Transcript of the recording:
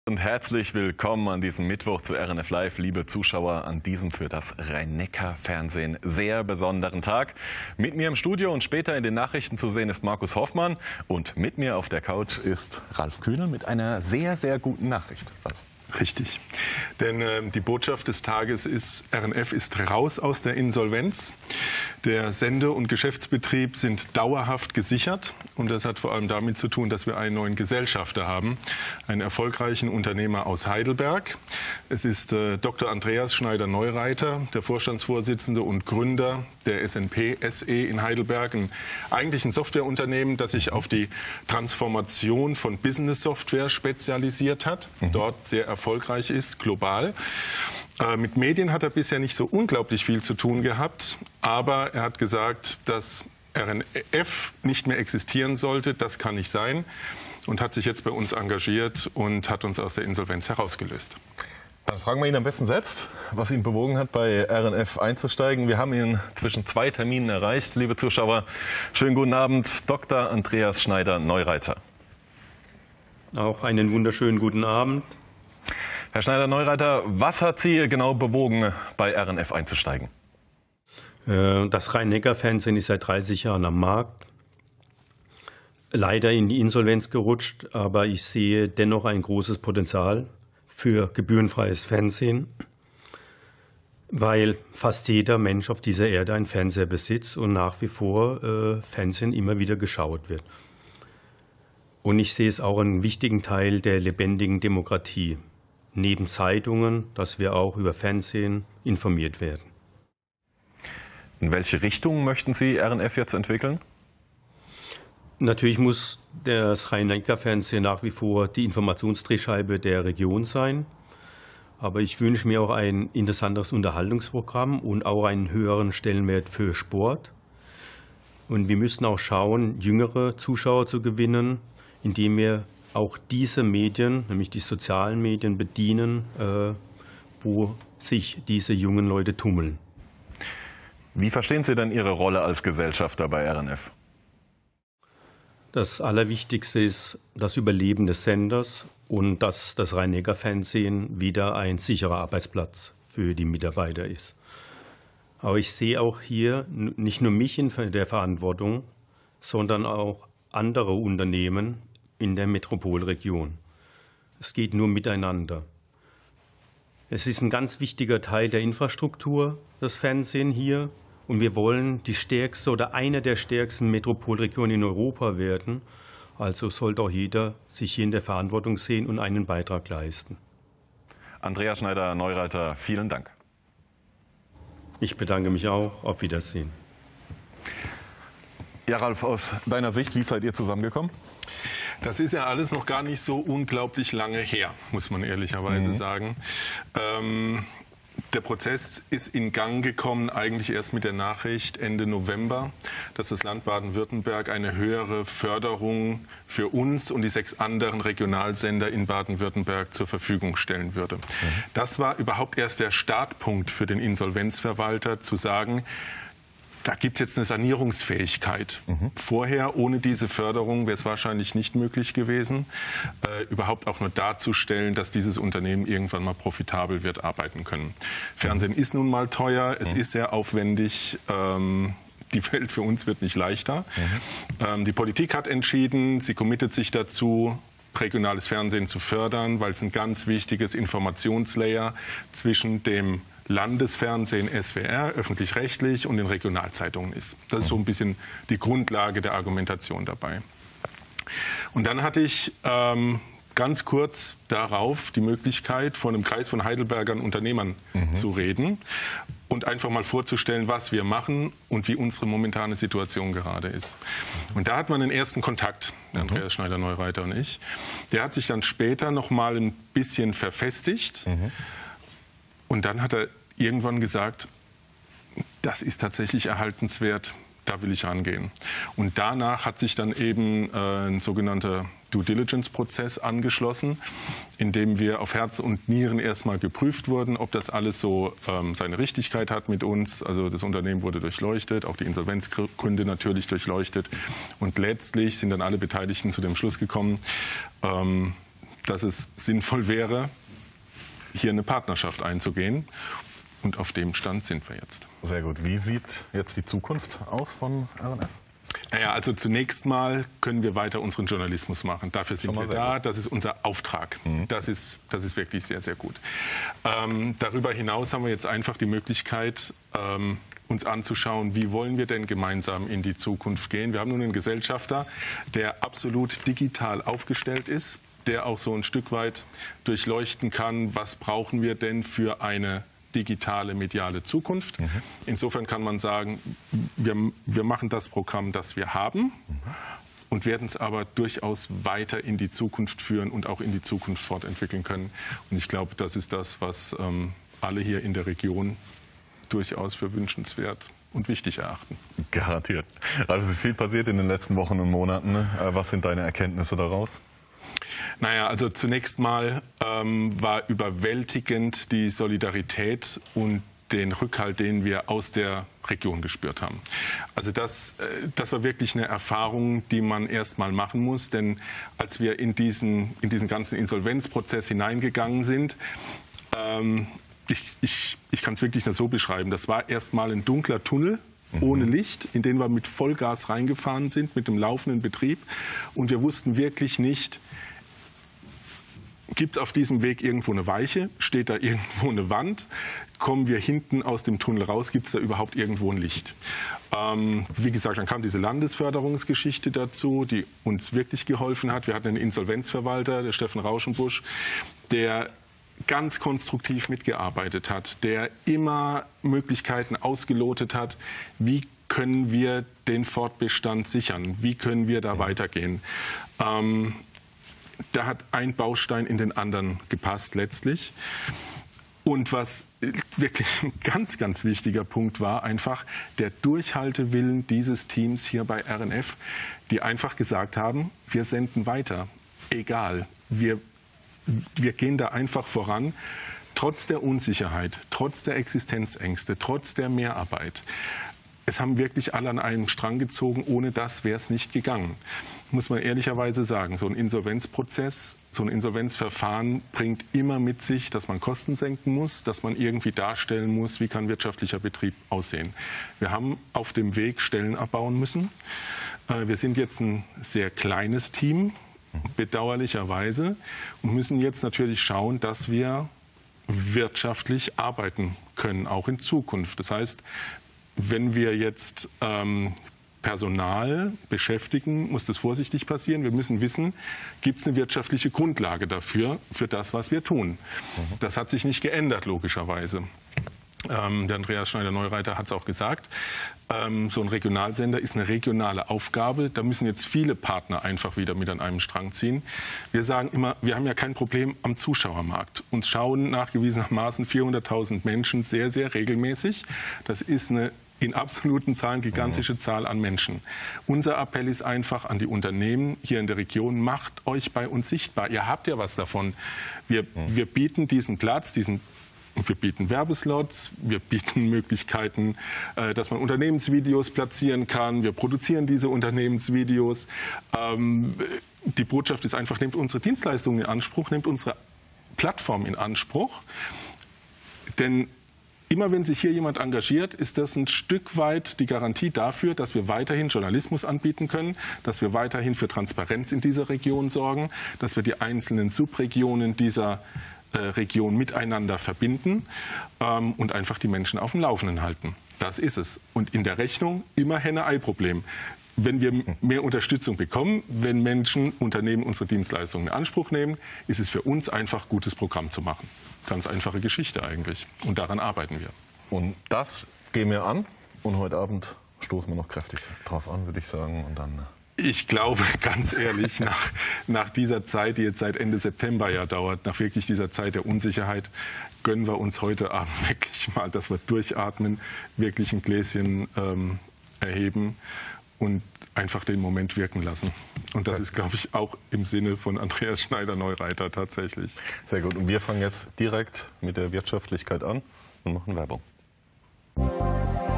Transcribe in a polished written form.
Und herzlich willkommen an diesem Mittwoch zu RNF Live, liebe Zuschauer, an diesem für das Rhein-Neckar-Fernsehen sehr besonderen Tag. Mit mir im Studio und später in den Nachrichten zu sehen ist Markus Hoffmann und mit mir auf der Couch ist Ralf Kühnel mit einer sehr, sehr guten Nachricht. Richtig, denn die Botschaft des Tages ist, RNF ist raus aus der Insolvenz. Der Sende- und Geschäftsbetrieb sind dauerhaft gesichert und das hat vor allem damit zu tun, dass wir einen neuen Gesellschafter haben, einen erfolgreichen Unternehmer aus Heidelberg. Es ist Dr. Andreas Schneider-Neureiter, der Vorstandsvorsitzende und Gründer der SNP SE in Heidelberg, eigentlich ein Softwareunternehmen, das sich auf die Transformation von Business-Software spezialisiert hat, dort sehr erfolgreich ist, global. Mit Medien hat er bisher nicht so unglaublich viel zu tun gehabt, aber er hat gesagt, dass RNF nicht mehr existieren sollte, das kann nicht sein, und hat sich jetzt bei uns engagiert und hat uns aus der Insolvenz herausgelöst. Dann fragen wir ihn am besten selbst, was ihn bewogen hat, bei RNF einzusteigen. Wir haben ihn zwischen zwei Terminen erreicht, liebe Zuschauer. Schönen guten Abend, Dr. Andreas Schneider-Neureiter. Auch einen wunderschönen guten Abend. Herr Schneider-Neureiter, was hat Sie genau bewogen, bei RNF einzusteigen? Das Rhein-Neckar-Fernsehen ist seit 30 Jahren am Markt. Leider in die Insolvenz gerutscht, aber ich sehe dennoch ein großes Potenzial für gebührenfreies Fernsehen, weil fast jeder Mensch auf dieser Erde einen Fernseher besitzt und nach wie vor Fernsehen immer wieder geschaut wird. Und ich sehe es auch einen wichtigen Teil der lebendigen Demokratie. Neben Zeitungen, dass wir auch über Fernsehen informiert werden. In welche Richtung möchten Sie RNF jetzt entwickeln? Natürlich muss das Rhein-Neckar-Fernsehen nach wie vor die Informationsdrehscheibe der Region sein. Aber ich wünsche mir auch ein interessanteres Unterhaltungsprogramm und auch einen höheren Stellenwert für Sport. Und wir müssen auch schauen, jüngere Zuschauer zu gewinnen, indem wir auch diese Medien, nämlich die sozialen Medien, bedienen, wo sich diese jungen Leute tummeln. Wie verstehen Sie denn Ihre Rolle als Gesellschafter bei RNF? Das Allerwichtigste ist das Überleben des Senders und dass das Rhein-Neckar-Fernsehen wieder ein sicherer Arbeitsplatz für die Mitarbeiter ist. Aber ich sehe auch hier nicht nur mich in der Verantwortung, sondern auch andere Unternehmen in der Metropolregion. Es geht nur miteinander. Es ist ein ganz wichtiger Teil der Infrastruktur, das Fernsehen hier. Und wir wollen die stärkste oder eine der stärksten Metropolregionen in Europa werden. Also sollte auch jeder sich hier in der Verantwortung sehen und einen Beitrag leisten. Andreas Schneider-Neureiter, vielen Dank. Ich bedanke mich auch. Auf Wiedersehen. Ja, Ralf, aus deiner Sicht, wie seid ihr zusammengekommen? Das ist ja alles noch gar nicht so unglaublich lange her, muss man ehrlicherweise sagen. Der Prozess ist in Gang gekommen, eigentlich erst mit der Nachricht Ende November, dass das Land Baden-Württemberg eine höhere Förderung für uns und die 6 anderen Regionalsender in Baden-Württemberg zur Verfügung stellen würde. Das war überhaupt erst der Startpunkt für den Insolvenzverwalter, zu sagen, da gibt es jetzt eine Sanierungsfähigkeit. Vorher, ohne diese Förderung, wäre es wahrscheinlich nicht möglich gewesen, überhaupt auch nur darzustellen, dass dieses Unternehmen irgendwann mal profitabel wird arbeiten können. Fernsehen ist nun mal teuer, es ist sehr aufwendig. Die Welt für uns wird nicht leichter. Die Politik hat entschieden, sie committet sich dazu, regionales Fernsehen zu fördern, weil es ein ganz wichtiges Informationslayer zwischen dem Landesfernsehen SWR, öffentlich-rechtlich, und den Regionalzeitungen ist. Das ist so ein bisschen die Grundlage der Argumentation dabei. Und dann hatte ich ganz kurz darauf die Möglichkeit, vor einem Kreis von Heidelbergern Unternehmern zu reden und einfach mal vorzustellen, was wir machen und wie unsere momentane Situation gerade ist. Und da hat man den ersten Kontakt, Andreas Schneider-Neureiter und ich. Der hat sich dann später noch mal ein bisschen verfestigt. Und dann hat er irgendwann gesagt, das ist tatsächlich erhaltenswert, da will ich rangehen. Und danach hat sich dann eben ein sogenannter Due-Diligence-Prozess angeschlossen, in dem wir auf Herz und Nieren erstmal geprüft wurden, ob das alles so seine Richtigkeit hat mit uns. Also das Unternehmen wurde durchleuchtet, auch die Insolvenzgründe natürlich durchleuchtet. Und letztlich sind dann alle Beteiligten zu dem Schluss gekommen, dass es sinnvoll wäre, hier eine Partnerschaft einzugehen. Und auf dem Stand sind wir jetzt. Sehr gut. Wie sieht jetzt die Zukunft aus von RNF? Naja, also zunächst mal können wir weiter unseren Journalismus machen. Dafür sind wir da. Das ist unser Auftrag. Das ist wirklich sehr, sehr gut. Darüber hinaus haben wir jetzt einfach die Möglichkeit, uns anzuschauen, wie wollen wir denn gemeinsam in die Zukunft gehen. Wir haben nun einen Gesellschafter, der absolut digital aufgestellt ist, der auch so ein Stück weit durchleuchten kann, was brauchen wir denn für eine digitale, mediale Zukunft. Insofern kann man sagen, wir machen das Programm, das wir haben und werden es aber durchaus weiter in die Zukunft führen und auch in die Zukunft fortentwickeln können. Und ich glaube, das ist das, was alle hier in der Region durchaus für wünschenswert und wichtig erachten. Garantiert. Also es ist viel passiert in den letzten Wochen und Monaten. Was sind deine Erkenntnisse daraus? Naja, also zunächst mal war überwältigend die Solidarität und den Rückhalt, den wir aus der Region gespürt haben. Also das war wirklich eine Erfahrung, die man erst mal machen muss. Denn als wir in diesen ganzen Insolvenzprozess hineingegangen sind, ich kann es wirklich nur so beschreiben, das war erst mal ein dunkler Tunnel ohne Licht, in den wir mit Vollgas reingefahren sind, mit dem laufenden Betrieb. Und wir wussten wirklich nicht, gibt es auf diesem Weg irgendwo eine Weiche? Steht da irgendwo eine Wand? Kommen wir hinten aus dem Tunnel raus? Gibt es da überhaupt irgendwo ein Licht? Wie gesagt, dann kam diese Landesförderungsgeschichte dazu, die uns wirklich geholfen hat. Wir hatten einen Insolvenzverwalter, der Steffen Rauschenbusch, der ganz konstruktiv mitgearbeitet hat, der immer Möglichkeiten ausgelotet hat, wie können wir den Fortbestand sichern, wie können wir da weitergehen. Da hat ein Baustein in den anderen gepasst letztlich. Und was wirklich ein ganz, ganz wichtiger Punkt war, einfach der Durchhaltewillen dieses Teams hier bei RNF, die einfach gesagt haben, wir senden weiter, egal, wir gehen da einfach voran, trotz der Unsicherheit, trotz der Existenzängste, trotz der Mehrarbeit. Es haben wirklich alle an einem Strang gezogen, ohne das wäre es nicht gegangen. Muss man ehrlicherweise sagen, so ein Insolvenzprozess, so ein Insolvenzverfahren bringt immer mit sich, dass man Kosten senken muss, dass man irgendwie darstellen muss, wie kann wirtschaftlicher Betrieb aussehen. Wir haben auf dem Weg Stellen abbauen müssen. Wir sind jetzt ein sehr kleines Team, bedauerlicherweise, und müssen jetzt natürlich schauen, dass wir wirtschaftlich arbeiten können, auch in Zukunft. Das heißt, wenn wir jetzt Personal beschäftigen, muss das vorsichtig passieren. Wir müssen wissen, gibt es eine wirtschaftliche Grundlage dafür, für das, was wir tun. Das hat sich nicht geändert, logischerweise. Der Andreas Schneider-Neureiter hat es auch gesagt. So ein Regionalsender ist eine regionale Aufgabe. Da müssen jetzt viele Partner einfach wieder mit an einem Strang ziehen. Wir sagen immer, wir haben ja kein Problem am Zuschauermarkt. Uns schauen nachgewiesenermaßen 400.000 Menschen sehr, sehr regelmäßig. Das ist eine in absoluten Zahlen gigantische Zahl an Menschen. Unser Appell ist einfach an die Unternehmen hier in der Region, macht euch bei uns sichtbar. Ihr habt ja was davon. Wir bieten diesen Platz, wir bieten Werbeslots, wir bieten Möglichkeiten, dass man Unternehmensvideos platzieren kann. Wir produzieren diese Unternehmensvideos. Die Botschaft ist einfach, nehmt unsere Dienstleistungen in Anspruch, nehmt unsere Plattform in Anspruch. Denn immer wenn sich hier jemand engagiert, ist das ein Stück weit die Garantie dafür, dass wir weiterhin Journalismus anbieten können, dass wir weiterhin für Transparenz in dieser Region sorgen, dass wir die einzelnen Subregionen dieser Region miteinander verbinden und einfach die Menschen auf dem Laufenden halten. Das ist es. Und in der Rechnung immer Henne-Ei-Problem. Wenn wir mehr Unterstützung bekommen, wenn Menschen, Unternehmen unsere Dienstleistungen in Anspruch nehmen, ist es für uns einfach, gutes Programm zu machen. Ganz einfache Geschichte eigentlich. Und daran arbeiten wir. Und das gehen wir an. Und heute Abend stoßen wir noch kräftig drauf an, würde ich sagen. Und dann ich glaube, ganz ehrlich, nach dieser Zeit, die jetzt seit Ende September ja dauert, nach wirklich dieser Zeit der Unsicherheit, gönnen wir uns heute Abend wirklich mal, dass wir durchatmen, wirklich ein Gläschen erheben und einfach den Moment wirken lassen. Und das ist, glaube ich, auch im Sinne von Andreas Schneider-Neureiter tatsächlich. Sehr gut. Und wir fangen jetzt direkt mit der Wirtschaftlichkeit an und machen Werbung.